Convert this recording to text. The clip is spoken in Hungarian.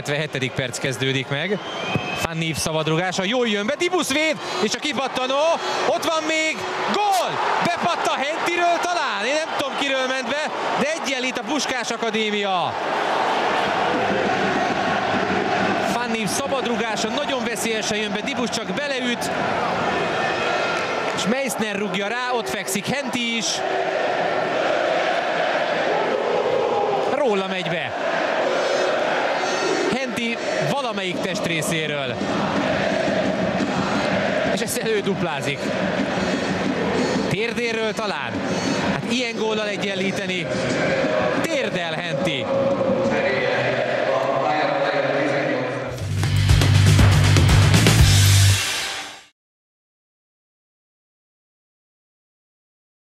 77. perc kezdődik meg. Van Nief szabadrugása, jól jön be, Dibusz véd, és a kipattanó, ott van még, gól! Bepatta Hentiről talán, én nem tudom kiről ment be, de egyenlít a Puskás Akadémia. Van Nief szabadrugása, nagyon veszélyesen jön be, Dibusz csak beleüt, és Meissner rúgja rá, ott fekszik Henti is. Róla megy be. Henti valamelyik testrészéről. És ezt előduplázik. Térdéről talán. Hát ilyen góllal egyenlíteni. Térdel Henti.